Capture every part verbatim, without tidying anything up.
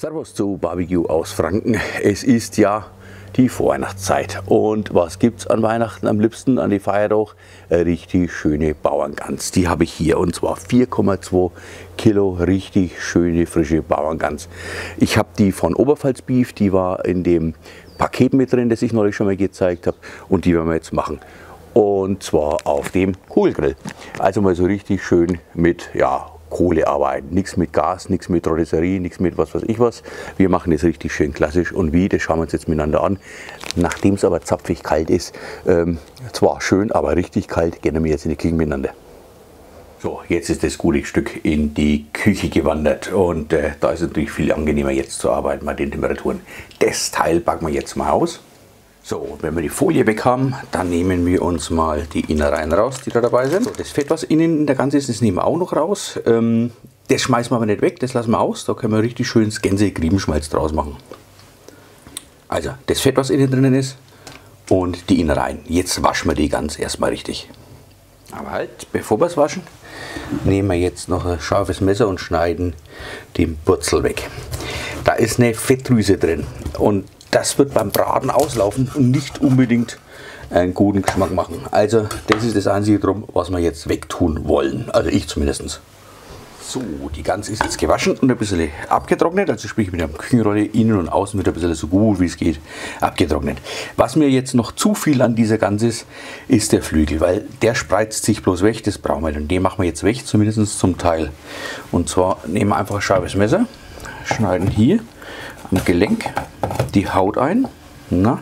Servus zu Barbecue aus Franken. Es ist ja die Vorweihnachtszeit. Und was gibt es an Weihnachten am liebsten, an die Feier doch? Eine richtig schöne Bauerngans. Die habe ich hier, und zwar vier Komma zwei Kilo richtig schöne frische Bauerngans. Ich habe die von Oberpfalz Beef, die war in dem Paket mit drin, das ich neulich schon mal gezeigt habe, und die werden wir jetzt machen. Und zwar auf dem Kohlegrill. Also mal so richtig schön mit, ja, Kohle arbeiten. Nichts mit Gas, nichts mit Rotisserie, nichts mit was weiß ich was. Wir machen das richtig schön klassisch. Und wie, das schauen wir uns jetzt miteinander an. Nachdem es aber zapfig kalt ist, ähm, zwar schön, aber richtig kalt, gehen wir jetzt in die Küche miteinander. So, jetzt ist das gute Stück in die Küche gewandert. Und äh, da ist es natürlich viel angenehmer jetzt zu arbeiten bei den Temperaturen. Das Teil packen wir jetzt mal aus. So, wenn wir die Folie weg haben, dann nehmen wir uns mal die Innereien raus, die da dabei sind. So, das Fett, was innen in der Gans ist, das nehmen wir auch noch raus. Ähm, das schmeißen wir aber nicht weg, das lassen wir aus. Da können wir richtig schönes Gänse-Griebenschmalz draus machen. Also, das Fett, was innen drinnen ist, und die Innereien. Jetzt waschen wir die Gans erstmal richtig. Aber halt, bevor wir es waschen, nehmen wir jetzt noch ein scharfes Messer und schneiden den Burzel weg. Da ist eine Fettdrüse drin, und das wird beim Braten auslaufen und nicht unbedingt einen guten Geschmack machen. Also das ist das einzige drum, was wir jetzt wegtun wollen. Also ich zumindest. So, die Gans ist jetzt gewaschen und ein bisschen abgetrocknet. Also sprich mit der Küchenrolle innen und außen wird ein bisschen so gut wie es geht abgetrocknet. Was mir jetzt noch zu viel an dieser Gans ist, ist der Flügel. Weil der spreizt sich bloß weg, das brauchen wir nicht. Und den machen wir jetzt weg, zumindest zum Teil. Und zwar nehmen wir einfach ein scharfes Messer, schneiden hier am Gelenk die Haut ein, na,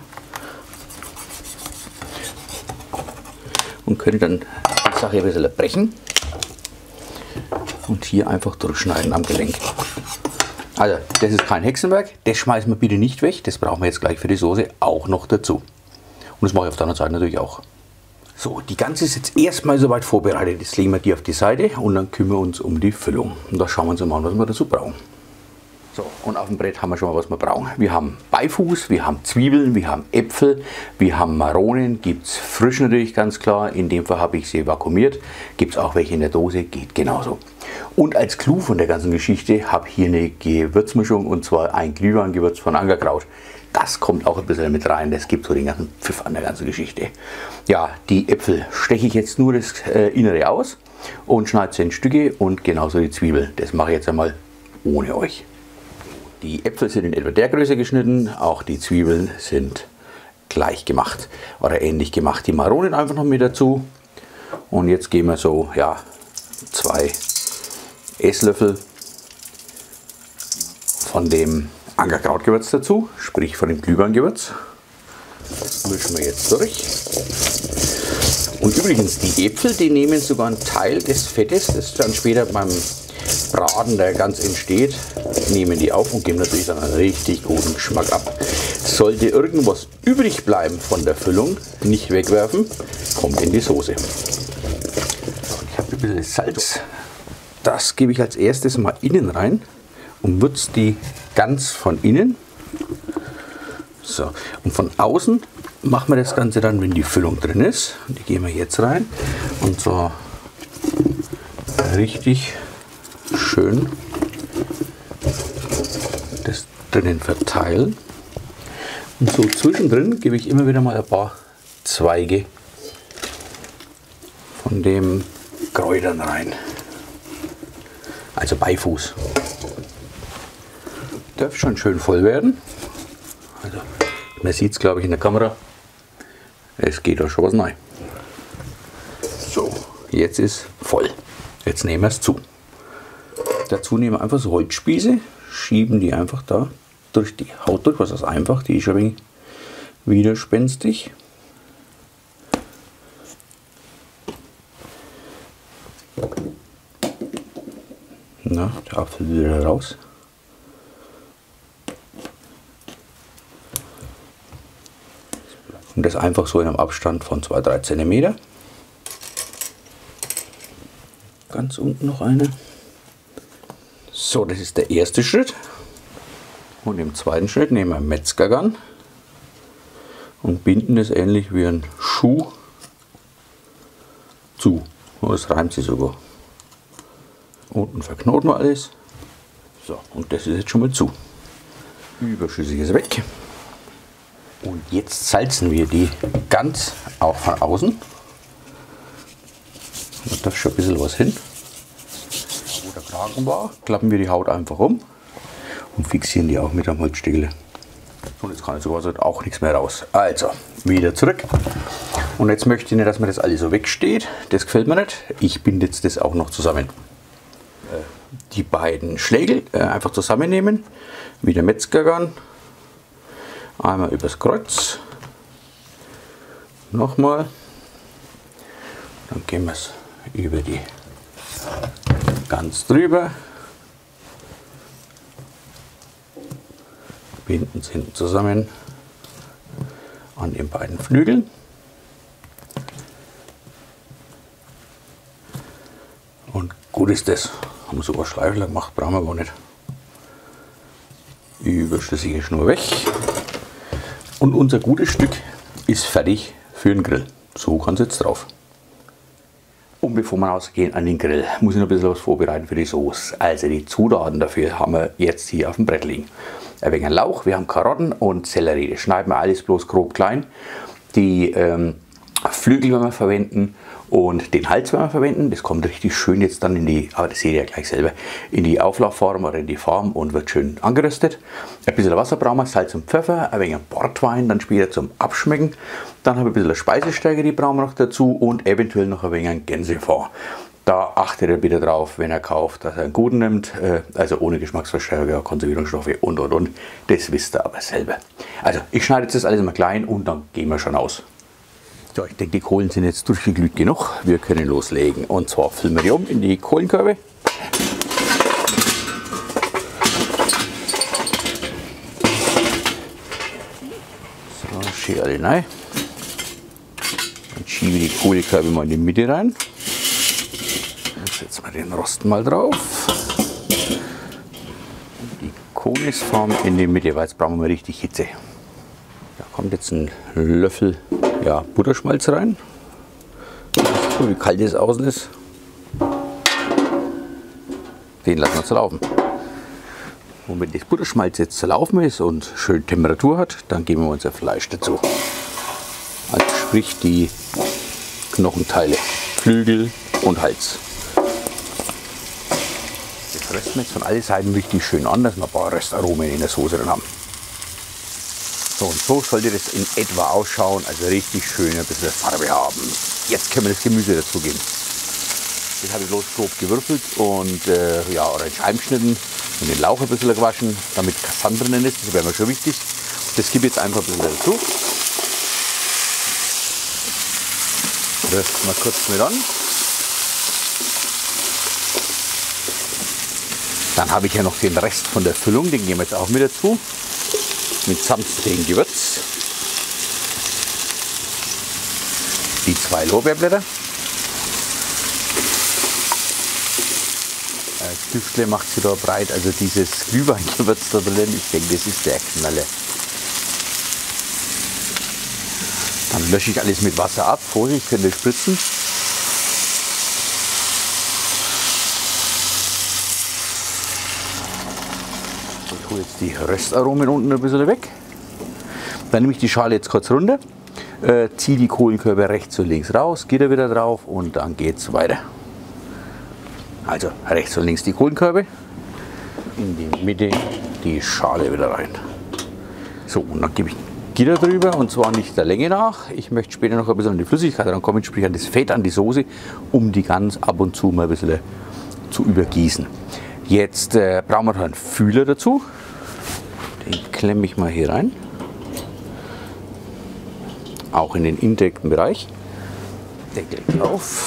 und können dann die Sache ein bisschen brechen und hier einfach durchschneiden am Gelenk. Also das ist kein Hexenwerk, das schmeißen wir bitte nicht weg, das brauchen wir jetzt gleich für die Soße auch noch dazu. Und das mache ich auf der anderen Seite natürlich auch. So, die Gans ist jetzt erstmal soweit vorbereitet. Jetzt legen wir die auf die Seite und dann kümmern wir uns um die Füllung. Und da schauen wir uns mal an, was wir dazu brauchen. So, und auf dem Brett haben wir schon mal, was wir brauchen. Wir haben Beifuß, wir haben Zwiebeln, wir haben Äpfel, wir haben Maronen, gibt es frisch natürlich ganz klar. In dem Fall habe ich sie vakuumiert. Gibt es auch welche in der Dose, geht genauso. Und als Clou von der ganzen Geschichte habe ich hier eine Gewürzmischung, und zwar ein Glühweingewürz von Angerkraut. Das kommt auch ein bisschen mit rein, das gibt so den ganzen Pfiff an der ganzen Geschichte. Ja, die Äpfel steche ich jetzt nur das äh, Innere aus und schneide sie in Stücke, und genauso die Zwiebel. Das mache ich jetzt einmal ohne euch. Die Äpfel sind in etwa der Größe geschnitten, auch die Zwiebeln sind gleich gemacht oder ähnlich gemacht. Die Maronen einfach noch mit dazu, und jetzt geben wir so, ja, zwei Esslöffel von dem Angerkrautgewürz dazu, sprich von dem Glühweingewürz. Das mischen wir jetzt durch. Und übrigens, die Äpfel, die nehmen sogar einen Teil des Fettes, das dann später beim Braten der Gans entsteht, nehmen die auf und geben natürlich dann einen richtig guten Geschmack ab. Sollte irgendwas übrig bleiben von der Füllung, nicht wegwerfen, kommt in die Soße. Ich habe ein bisschen Salz. Das gebe ich als erstes mal innen rein und würze die Gans von innen. So, und von außen machen wir das Ganze dann, wenn die Füllung drin ist. Die geben wir jetzt rein, und so richtig schön das drinnen verteilen. Und so zwischendrin gebe ich immer wieder mal ein paar Zweige von dem Kräutern rein. Also Beifuß. Darf schon schön voll werden. Also, man sieht es, glaube ich, in der Kamera. Es geht da schon was rein. So, jetzt ist voll. Jetzt nehmen wir es zu. Dazu nehmen wir einfach so Holzspieße, schieben die einfach da durch die Haut durch, was ist einfach, die ist schon ein wenig widerspenstig. Na, der Apfel wieder raus. Und das einfach so in einem Abstand von zwei bis drei Zentimeter. Ganz unten noch eine. So, das ist der erste Schritt. Und im zweiten Schritt nehmen wir Metzgergarn und binden das ähnlich wie ein Schuh zu. Das reimt sich sogar. Unten verknoten wir alles. So, und das ist jetzt schon mal zu. Überschüssiges weg. Und jetzt salzen wir die Gans auch von außen. Da ist schon ein bisschen was hin. Wo der Kragen war, klappen wir die Haut einfach um und fixieren die auch mit einem Holzstiegel. Und jetzt kann sogar auch nichts mehr raus. Also, wieder zurück. Und jetzt möchte ich nicht, dass mir das alles so wegsteht. Das gefällt mir nicht. Ich binde jetzt das auch noch zusammen. Die beiden Schlägel einfach zusammennehmen. Wieder Metzgergarn. Einmal übers Kreuz. Nochmal. Dann gehen wir es über die Gans drüber. Binden es hinten zusammen an den beiden Flügeln. Und gut ist das. Haben wir sogar Schleifler gemacht, brauchen wir aber nicht. Überschüssige Schnur weg. Und unser gutes Stück ist fertig für den Grill. So kann es jetzt drauf. Und bevor wir rausgehen an den Grill, muss ich noch ein bisschen was vorbereiten für die Sauce. Also die Zutaten dafür haben wir jetzt hier auf dem Brett liegen. Ein wenig Lauch, wir haben Karotten und Sellerie. Das schneiden wir alles bloß grob klein. Die ähm, Flügel werden wir verwenden und den Hals werden wir verwenden. Das kommt richtig schön jetzt dann in die, aber das seht ihr ja gleich selber, in die Auflaufform oder in die Form und wird schön angeröstet. Ein bisschen Wasser brauchen wir, Salz und Pfeffer, ein wenig Portwein, dann später zum Abschmecken. Dann habe ich ein bisschen Speisestärke, die brauchen wir noch dazu und eventuell noch ein wenig Gänsefond. Da achtet ihr bitte drauf, wenn ihr kauft, dass er einen guten nimmt, also ohne Geschmacksverstärker, Konservierungsstoffe und und und. Das wisst ihr aber selber. Also ich schneide jetzt das alles mal klein und dann gehen wir schon aus. So, ich denke, die Kohlen sind jetzt durchgeglüht genug. Wir können loslegen. Und zwar füllen wir die um in die Kohlenkörbe. So, schiebe alle rein. Dann schiebe die Kohlenkörbe mal in die Mitte rein. Dann setzen wir den Rost mal drauf. Die Kohlisform in die Mitte, weil jetzt brauchen wir richtig Hitze. Da kommt jetzt ein Löffel ja, Butterschmalz rein. So, wie kalt es außen ist. Den lassen wir zerlaufen. Und wenn das Butterschmalz jetzt zerlaufen ist und schön Temperatur hat, dann geben wir unser Fleisch dazu. Also sprich die Knochenteile, Flügel und Hals. Das rösten wir jetzt von allen Seiten richtig schön an, dass wir ein paar Röstaromen in der Soße drin haben. So, und so sollte das in etwa ausschauen, also richtig schön ein bisschen Farbe haben. Jetzt können wir das Gemüse dazugeben. Das habe ich bloß grob gewürfelt und äh, ja, oder in Scheiben geschnitten und den Lauch ein bisschen gewaschen, damit Sand drinnen ist, das wäre mir schon wichtig. Das gebe ich jetzt einfach ein bisschen dazu. Rösten wir kurz mit an. Dann habe ich ja noch den Rest von der Füllung, den geben wir jetzt auch mit dazu. Mitsamt dem Gewürz. Die zwei Lorbeerblätter. Das Düftle macht sie da breit, also dieses Glühweingewürz da drin, ich denke, das ist der Knaller. Dann lösche ich alles mit Wasser ab, Vorsicht, könnte spritzen. Ich hole jetzt die Röstaromen unten ein bisschen weg. Dann nehme ich die Schale jetzt kurz runter, äh, ziehe die Kohlenkörbe rechts und links raus, geht er wieder drauf und dann geht es weiter. Also rechts und links die Kohlenkörbe, in die Mitte die Schale wieder rein. So, und dann gebe ich Gitter drüber und zwar nicht der Länge nach. Ich möchte später noch ein bisschen an die Flüssigkeit rankommen, sprich an das Fett, an die Soße, um die ganz ab und zu mal ein bisschen zu übergießen. Jetzt äh, brauchen wir noch einen Fühler dazu. Den klemme ich mal hier rein. Auch in den indirekten Bereich. Deckel drauf.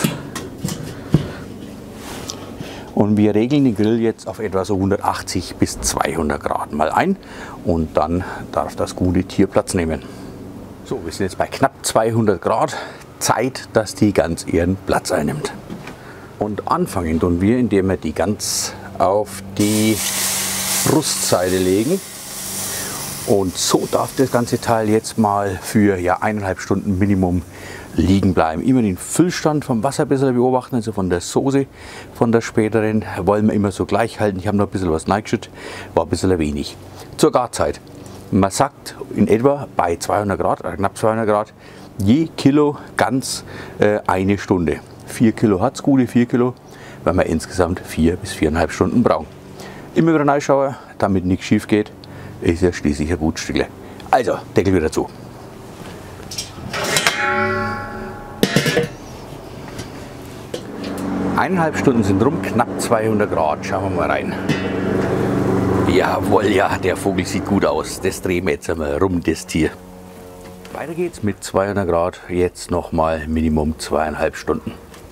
Und wir regeln den Grill jetzt auf etwa so hundertachtzig bis zweihundert Grad mal ein. Und dann darf das gute Tier Platz nehmen. So, wir sind jetzt bei knapp zweihundert Grad. Zeit, dass die Gans ihren Platz einnimmt. Und anfangen tun wir, indem wir die Gans auf die Brustseite legen. Und so darf das ganze Teil jetzt mal für ja, eineinhalb Stunden Minimum liegen bleiben. Immer den Füllstand vom Wasser ein bisschen beobachten, also von der Soße, von der späteren, wollen wir immer so gleich halten. Ich habe noch ein bisschen was reingeschüttet, war ein bisschen wenig. zur Garzeit. Man sagt in etwa bei zweihundert Grad, oder knapp zweihundert Grad, je Kilo Gans äh, eine Stunde. vier Kilo hat es, gute vier Kilo, weil wir insgesamt vier bis viereinhalb Stunden brauchen. Immer wieder reinschauen, damit nichts schief geht, ist ja schließlich ein gutes Stückle. Also, Deckel wieder zu. Eineinhalb Stunden sind rum, knapp zweihundert Grad. Schauen wir mal rein. Jawohl, ja, der Vogel sieht gut aus. Das drehen wir jetzt einmal rum, das Tier. Weiter geht's mit zweihundert Grad. Jetzt nochmal Minimum zweieinhalb Stunden.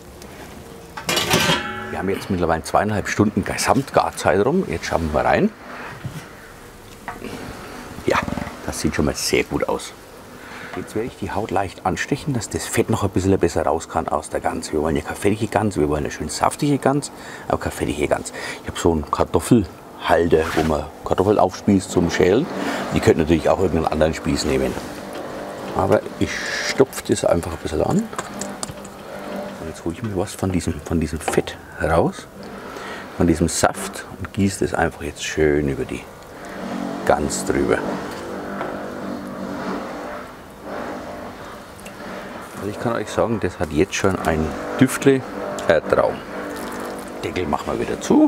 Wir haben jetzt mittlerweile zweieinhalb Stunden Gesamtgarzeit rum. Jetzt schauen wir mal rein. Ja, das sieht schon mal sehr gut aus. Jetzt werde ich die Haut leicht anstechen, dass das Fett noch ein bisschen besser raus kann aus der Gans. Wir wollen ja keine fettige Gans, wir wollen eine schön saftige Gans, aber keine fettige Gans. Ich habe so einen Kartoffelhalter, wo man Kartoffeln aufspießt zum Schälen. Die könnt natürlich auch irgendeinen anderen Spieß nehmen. Aber ich stopfe das einfach ein bisschen an. Und jetzt hole ich mir was von diesem, von diesem Fett raus, von diesem Saft, und gieße das einfach jetzt schön über die Gans drüber. Also ich kann euch sagen, das hat jetzt schon ein Düftle, äh, Traum. Deckel machen wir wieder zu.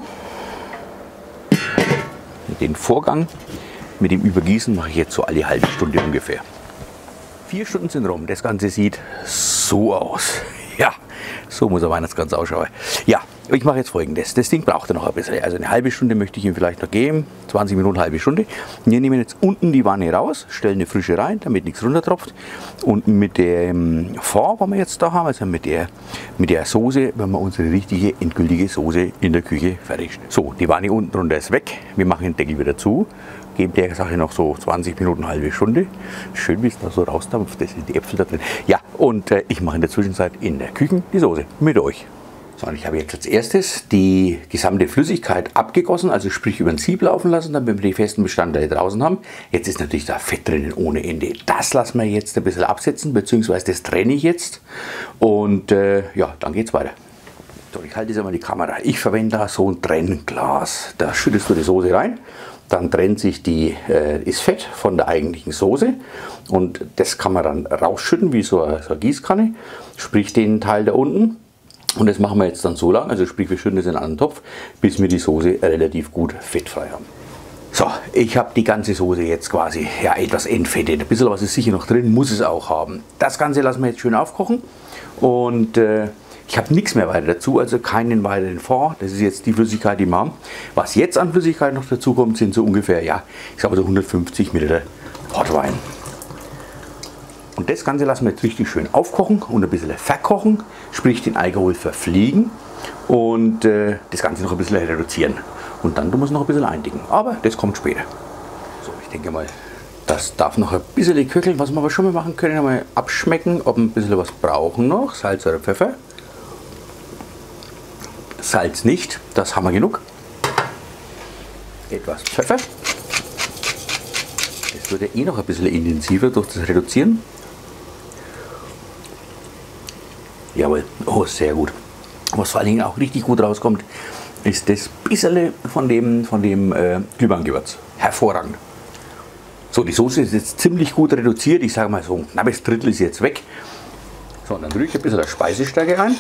Den Vorgang mit dem Übergießen mache ich jetzt so alle halbe Stunde ungefähr. Vier Stunden sind rum. Das Ganze sieht so aus. Ja, so muss ein Weihnachtsgans ausschauen. Ja, ich mache jetzt Folgendes. Das Ding braucht noch ein bisschen. Also eine halbe Stunde möchte ich ihm vielleicht noch geben. zwanzig Minuten, halbe Stunde. Wir nehmen jetzt unten die Wanne raus, stellen eine frische rein, damit nichts runtertropft. Und mit dem Fond, was wir jetzt da haben, also mit der, mit der Soße, wenn wir unsere richtige, endgültige Soße in der Küche fertig. So, die Wanne unten drunter ist weg. Wir machen den Deckel wieder zu. Geben der Sache noch so zwanzig Minuten, eine halbe Stunde. Schön, wie es da so rausdampft. Das sind die Äpfel da drin. Ja, und äh, ich mache in der Zwischenzeit in der Küche die Soße mit euch. So, und ich habe jetzt als erstes die gesamte Flüssigkeit abgegossen, also sprich über ein Sieb laufen lassen, damit wir die festen Bestandteile draußen haben. Jetzt ist natürlich da Fett drinnen ohne Ende. Das lassen wir jetzt ein bisschen absetzen, beziehungsweise das trenne ich jetzt. Und äh, ja, dann geht's weiter. So, ich halte jetzt einmal die Kamera. Ich verwende da so ein Trennglas. Da schüttest du die Soße rein. Dann trennt sich die, äh, das Fett von der eigentlichen Soße, und das kann man dann rausschütten wie so eine, so eine Gießkanne, sprich den Teil da unten. Und das machen wir jetzt dann so lang, also sprich wir schütten das in einen Topf, bis wir die Soße relativ gut fettfrei haben. So, ich habe die ganze Soße jetzt quasi ja, etwas entfettet. Ein bisschen was ist sicher noch drin, muss es auch haben. Das Ganze lassen wir jetzt schön aufkochen, und äh, ich habe nichts mehr weiter dazu, also keinen weiteren Fond. Das ist jetzt die Flüssigkeit, die wir haben. Was jetzt an Flüssigkeit noch dazu kommt, sind so ungefähr, ja, ich sage so hundertfünfzig Milliliter Portwein. Und das Ganze lassen wir jetzt richtig schön aufkochen und ein bisschen verkochen, sprich den Alkohol verfliegen und äh, das Ganze noch ein bisschen reduzieren. Und dann tun wir es noch ein bisschen eindicken. Aber das kommt später. So, ich denke mal, das darf noch ein bisschen köcheln. Was wir aber schon mal machen können, einmal abschmecken, ob wir ein bisschen was brauchen noch. Salz oder Pfeffer. Salz nicht, das haben wir genug. Etwas Pfeffer. Das wird ja eh noch ein bisschen intensiver durch das Reduzieren. Jawohl, oh, sehr gut. Was vor allen Dingen auch richtig gut rauskommt, ist das bisschen von dem, von dem äh, Glühweingewürz. Hervorragend. So, die Soße ist jetzt ziemlich gut reduziert. Ich sage mal so ein knappes Drittel ist jetzt weg. So, und dann rühre ich ein bisschen der Speisestärke rein.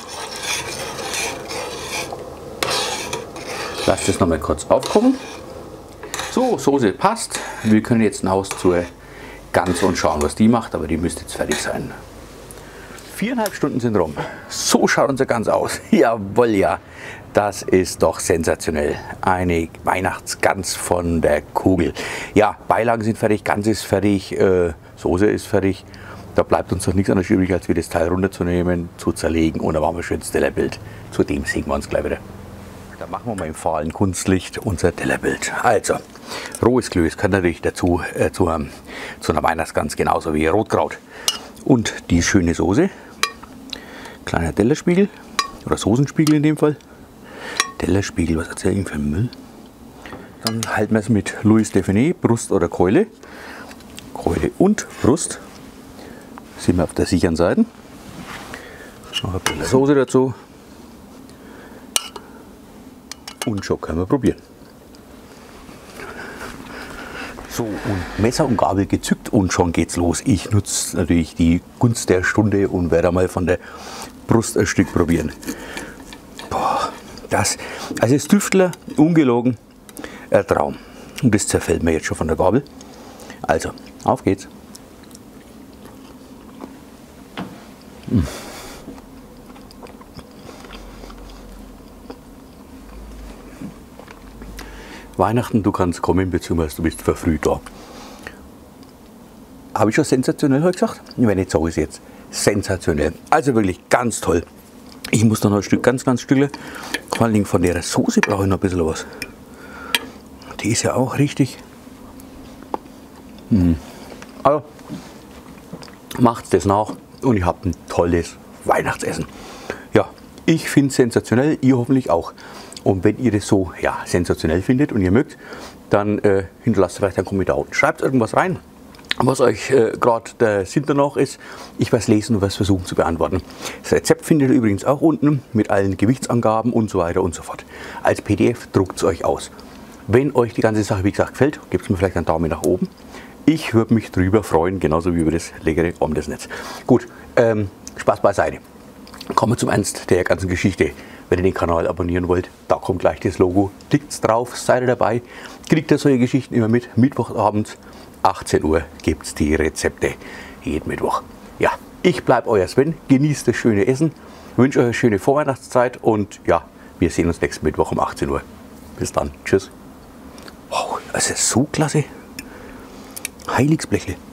Lass das nochmal kurz aufkochen. So, Soße passt. Wir können jetzt nach Hause zur Gans und schauen, was die macht, aber die müsste jetzt fertig sein. Viereinhalb Stunden sind rum. So schaut unser Gans aus. Jawohl, ja. Das ist doch sensationell. Eine Weihnachtsgans von der Kugel. Ja, Beilagen sind fertig, Gans ist fertig, äh, Soße ist fertig. Da bleibt uns doch nichts anderes übrig, als wir das Teil runterzunehmen, zu zerlegen, und dann machen wir schön das Tellerbild. Zu dem sehen wir uns gleich wieder. Da machen wir mal im fahlen Kunstlicht unser Tellerbild. Also, rohes Klöß kann natürlich dazu äh, zu, ähm, zu einer Weihnachtsgans genauso wie Rotkraut. Und die schöne Soße. Kleiner Tellerspiegel oder Soßenspiegel in dem Fall. Tellerspiegel, was erzähle ich für Müll? Dann halten wir es mit Louis Define, Brust oder Keule. Keule und Brust. Sind wir auf der sicheren Seite. Noch ein bisschen Soße dazu. Und schon können wir probieren. So, und Messer und Gabel gezückt und schon geht's los. Ich nutze natürlich die Gunst der Stunde und werde mal von der Brust ein Stück probieren. Boah, das, also das Tüftler, ungelogen, ein Traum. Und das zerfällt mir jetzt schon von der Gabel. Also, auf geht's. Mmh. Weihnachten, du kannst kommen, beziehungsweise du bist verfrüht da. Habe ich schon sensationell heute gesagt? Wenn nicht, sage ich es jetzt. Sensationell. Also wirklich ganz toll. Ich muss noch ein Stück, ganz, ganz Stückle. Vor allen Dingen von der Soße brauche ich noch ein bisschen was. Die ist ja auch richtig. Hm. Also, macht das nach und ihr habt ein tolles Weihnachtsessen. Ja, ich finde es sensationell, ihr hoffentlich auch. Und wenn ihr das so ja, sensationell findet und ihr mögt, dann äh, hinterlasst vielleicht einen Kommentar unten. Schreibt irgendwas rein, was euch äh, gerade der Sinn danach ist. Ich werde es lesen und werde es versuchen zu beantworten. Das Rezept findet ihr übrigens auch unten mit allen Gewichtsangaben und so weiter und so fort. Als P D F druckt es euch aus. Wenn euch die ganze Sache, wie gesagt, gefällt, gebt mir vielleicht einen Daumen nach oben. Ich würde mich drüber freuen, genauso wie über das leckere Omelette-Netz. Gut, ähm, Spaß beiseite. Kommen wir zum Ernst der ganzen Geschichte. Wenn ihr den Kanal abonnieren wollt, da kommt gleich das Logo. Klickt drauf, seid ihr dabei. Kriegt ihr solche Geschichten immer mit. Mittwochabend, achtzehn Uhr, gibt es die Rezepte. Jeden Mittwoch. Ja, ich bleibe euer Sven. Genießt das schöne Essen. Wünsche euch eine schöne Vorweihnachtszeit. Und ja, wir sehen uns nächsten Mittwoch um achtzehn Uhr. Bis dann. Tschüss. Wow, das ist so klasse. Heiligsblechle.